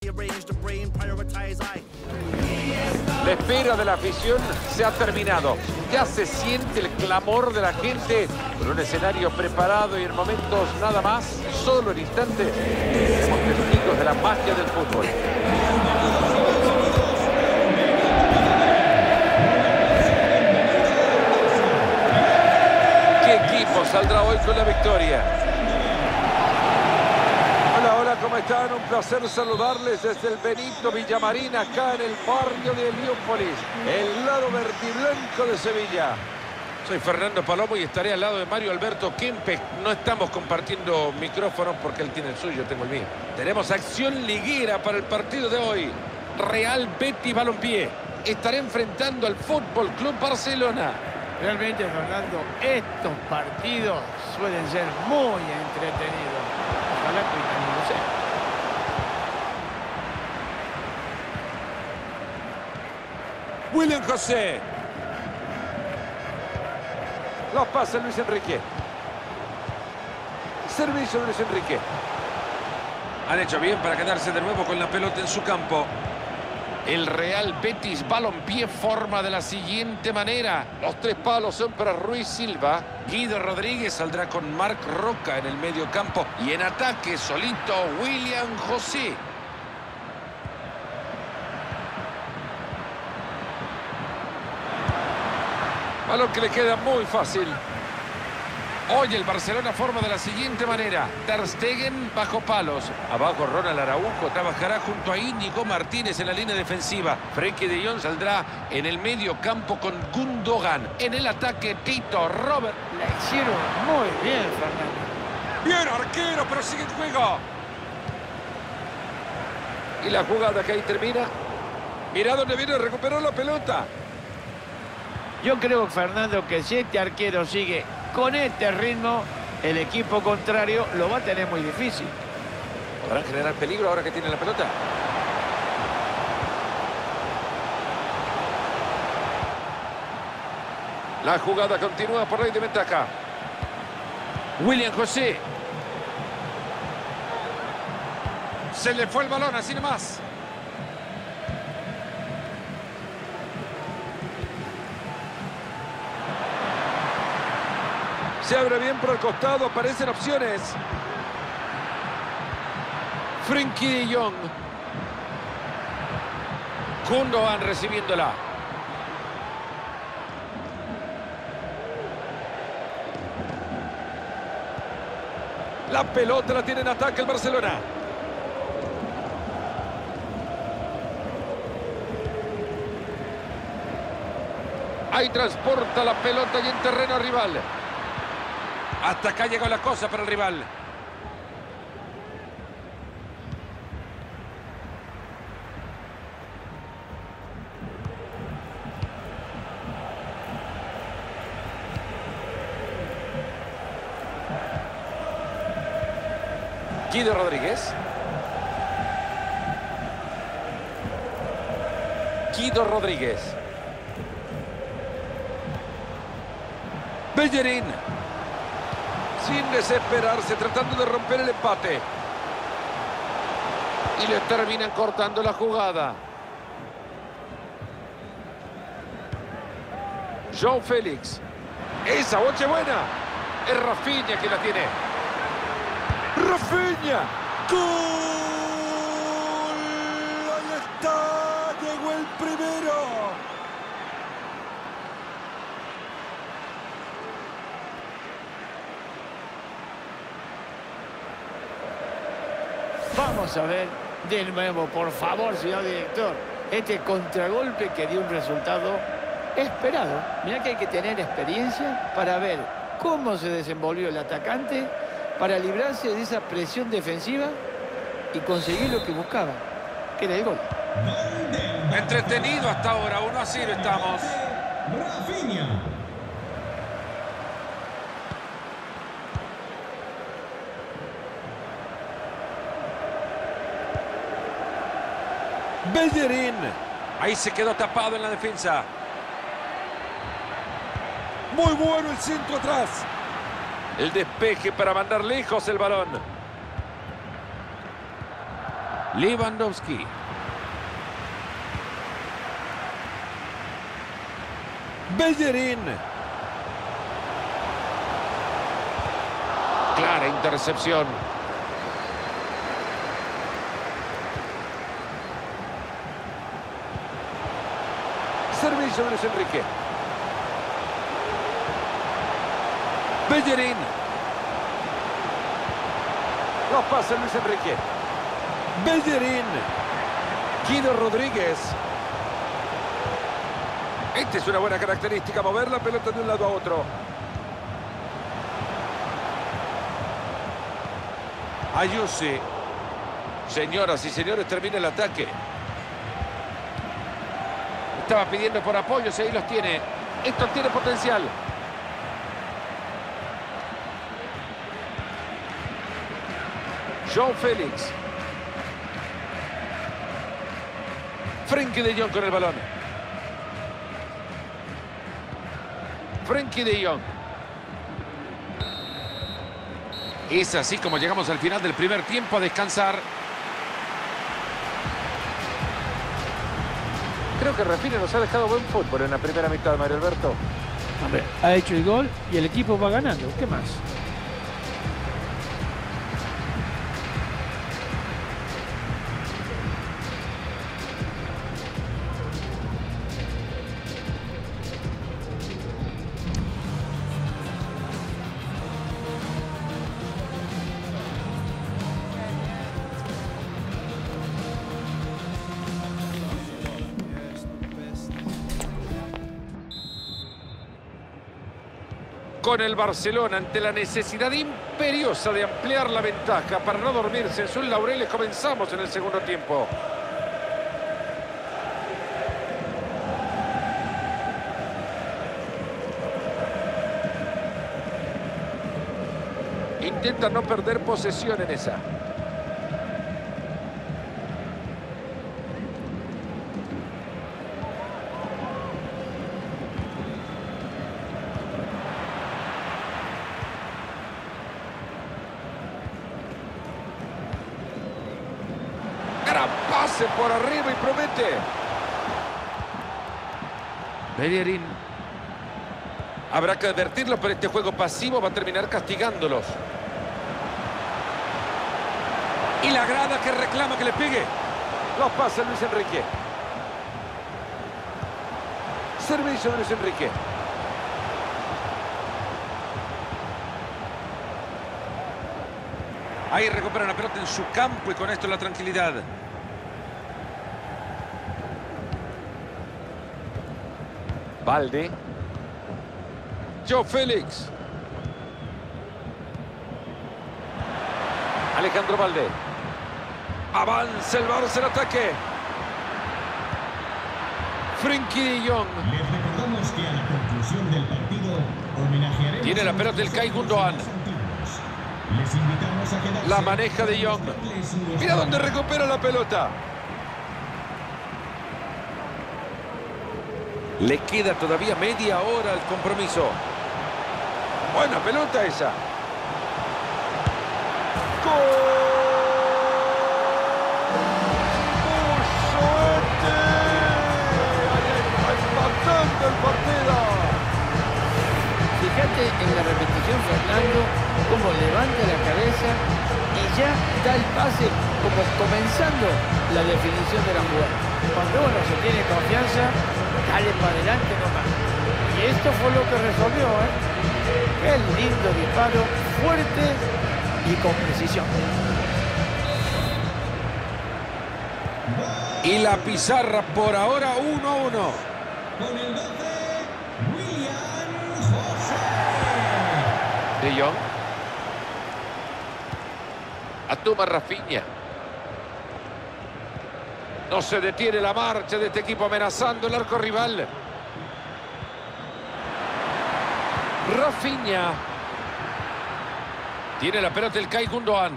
La espera de la afición se ha terminado. Ya se siente el clamor de la gente con un escenario preparado y en momentos nada más, solo en instantes, somos testigos de la magia del fútbol. ¿Qué equipo saldrá hoy con la victoria? Hola, ¿cómo están? Un placer saludarles desde el Benito Villamarín, acá en el barrio de Heliópolis, el lado verdiblanco de Sevilla. Soy Fernando Palomo y estaré al lado de Mario Alberto Kempes. No estamos compartiendo micrófonos porque él tiene el suyo, yo tengo el mío. Tenemos acción liguera para el partido de hoy. Real Betis Balompié estará enfrentando al Fútbol Club Barcelona. Realmente, Fernando, estos partidos suelen ser muy entretenidos. Ojalá que también lo sea. William José. Lo pasa Luis Enrique. Servicio de Luis Enrique. Han hecho bien para quedarse de nuevo con la pelota en su campo. El Real Betis Balompié forma de la siguiente manera. Los tres palos son para Ruiz Silva. Guido Rodríguez saldrá con Marc Roca en el medio campo. Y en ataque solito William José. Balón que le queda muy fácil. Hoy el Barcelona forma de la siguiente manera. Ter Stegen bajo palos. Abajo Ronald Araujo trabajará junto a Íñigo Martínez en la línea defensiva. Frenkie de Jong saldrá en el medio campo con Gundogan. En el ataque Tito, Robert. La hicieron muy bien, Fernando. Bien arquero, pero sigue en juego. Y la jugada que ahí termina. Mirá dónde viene a recuperar la pelota. Yo creo, Fernando, que si este arquero sigue con este ritmo, el equipo contrario lo va a tener muy difícil. ¿Podrán generar peligro ahora que tiene la pelota? La jugada continúa por ahí de ventaja. William José. Se le fue el balón, así nomás. Se abre bien por el costado, aparecen opciones. Frenkie de Jong. Gundogan recibiéndola. La pelota la tiene en ataque el Barcelona. Ahí transporta la pelota y en terreno rival. Hasta acá llegó la cosa para el rival. Guido Rodríguez. Guido Rodríguez. Bellerín. Sin desesperarse, tratando de romper el empate. Y le terminan cortando la jugada. João Félix. Esa boche buena. Es Rafinha que la tiene. Rafinha. ¡Gol! Ahí está. Llegó el primero. Vamos a ver de nuevo, por favor, señor director, este contragolpe que dio un resultado esperado. Mirá que hay que tener experiencia para ver cómo se desenvolvió el atacante para librarse de esa presión defensiva y conseguir lo que buscaba, que era el gol. Entretenido hasta ahora, 1-0 estamos. Rafinha. Bellerín. Ahí se quedó tapado en la defensa. Muy bueno el centro atrás. El despeje para mandar lejos el balón. Lewandowski. Bellerín. Clara intercepción. Servicio de Luis Enrique. Bellerín. Los pasa Luis Enrique. Bellerín. Guido Rodríguez. Esta es una buena característica, mover la pelota de un lado a otro. Ayuso. Señoras y señores, termina el ataque. Estaba pidiendo por apoyos, ahí los tiene. Esto tiene potencial. João Félix. Frenkie de Jong con el balón. Frenkie de Jong. Es así como llegamos al final del primer tiempo, a descansar. Creo que Rafinha nos ha dejado buen fútbol en la primera mitad, Mario Alberto. Hombre, ha hecho el gol y el equipo va ganando. ¿Qué más? Con el Barcelona ante la necesidad imperiosa de ampliar la ventaja para no dormirse en sus laureles, comenzamos en el segundo tiempo. Intenta no perder posesión en esa. Pase por arriba y promete. Bellerín. Habrá que advertirlo, pero este juego pasivo va a terminar castigándolos. Y la grada que reclama que le pegue. Los pasa Luis Enrique. Servicio de Luis Enrique. Ahí recupera la pelota en su campo y con esto la tranquilidad. Balde. João Félix. Alejandro Balde. Avanza el Barça en ataque. Frenkie de Jong. Les recordamos que a la conclusión del partido homenajearemos. Tiene la pelota el Kai Gundogan. Les invitamos a quedarse. La maneja de Jong. Mira dónde recupera la pelota. Le queda todavía media hora al compromiso. Buena pelota esa. ¡Gol! ¡Busuete! Ahí está empatando el partido. Fíjate en la repetición, Fernando, cómo levanta la cabeza y ya da el pase como comenzando la definición de la jugada. Cuando uno se tiene confianza, dale para adelante nomás. Y esto fue lo que resolvió, ¿eh? Qué lindo disparo, fuerte y con precisión. Y la pizarra por ahora 1-1. Con el 12, William José. De Jong. Atuma Rafinha. No se detiene la marcha de este equipo amenazando el arco rival. Rafinha. Tiene la pelota el Kai Gundogan.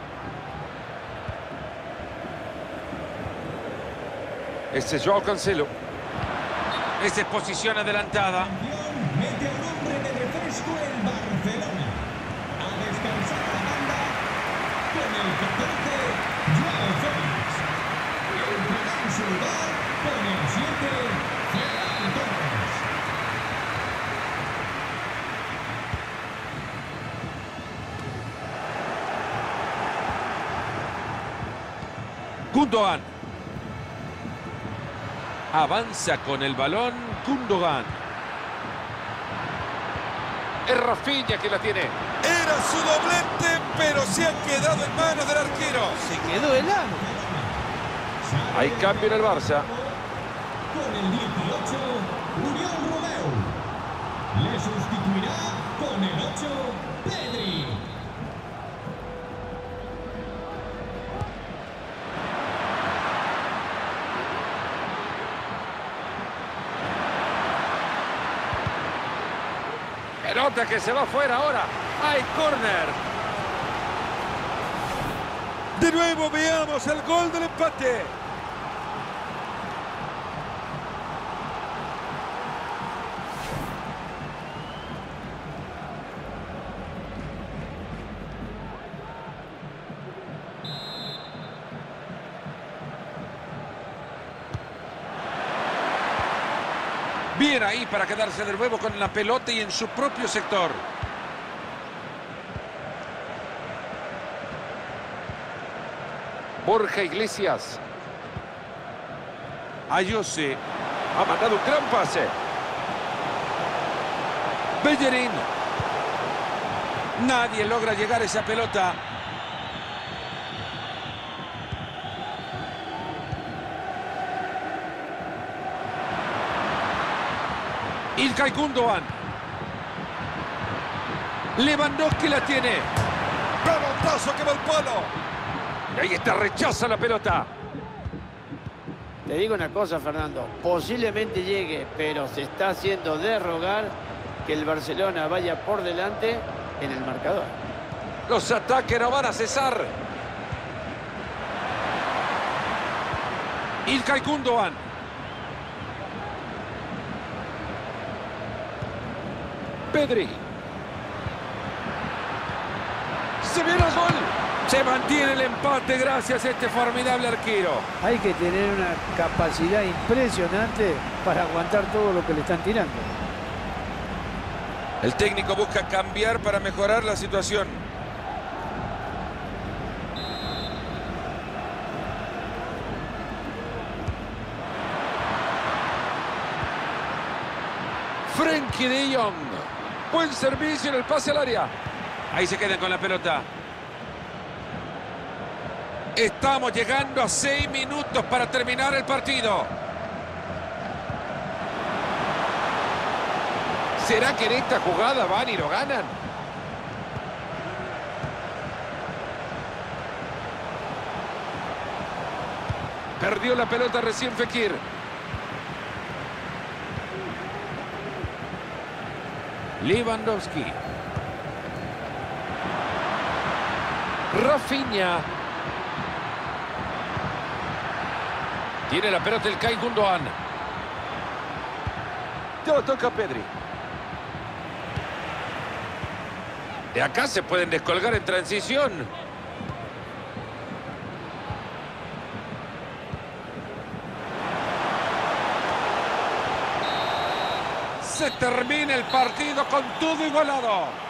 Este es Joao Cancelo. Esta es posición adelantada. Mete a un hombre de refresco en Barcelona. A descansar a la banda con el 14, Joao Félix. Gundogan. Avanza con el balón Gundogan. Es Rafinha que la tiene. Era su doblete, pero se ha quedado en manos del arquero. Se quedó helado. Hay cambio en el Barça. Con el 18, Oriol Romeu. Le sustituirá con el 8, Pedri. Pelota que se va fuera ahora. Hay córner. De nuevo veamos el gol del empate. Bien ahí para quedarse de nuevo con la pelota y en su propio sector. Borja Iglesias. Ayose. Ha mandado un gran pase. Bellerín. Nadie logra llegar a esa pelota. Ilkay Gundogan. Lewandowski la tiene. ¡Pelotazo que va al palo! Y ahí está, rechaza la pelota. Te digo una cosa, Fernando. Posiblemente llegue, pero se está haciendo de rogar que el Barcelona vaya por delante en el marcador. Los ataques no van a cesar. Ilkay Gundogan. Pedri. Se viene el gol. Se mantiene el empate gracias a este formidable arquero. Hay que tener una capacidad impresionante para aguantar todo lo que le están tirando. El técnico busca cambiar para mejorar la situación. Frenkie de Jong. Buen servicio en el pase al área. Ahí se quedan con la pelota. Estamos llegando a 6 minutos para terminar el partido. ¿Será que en esta jugada van y lo ganan? Perdió la pelota recién Fekir. Lewandowski. Rafinha. Tiene la pelota el Ilkay Gundogan. Ya lo toca Pedri. De acá se pueden descolgar en transición. Se termina el partido con todo igualado.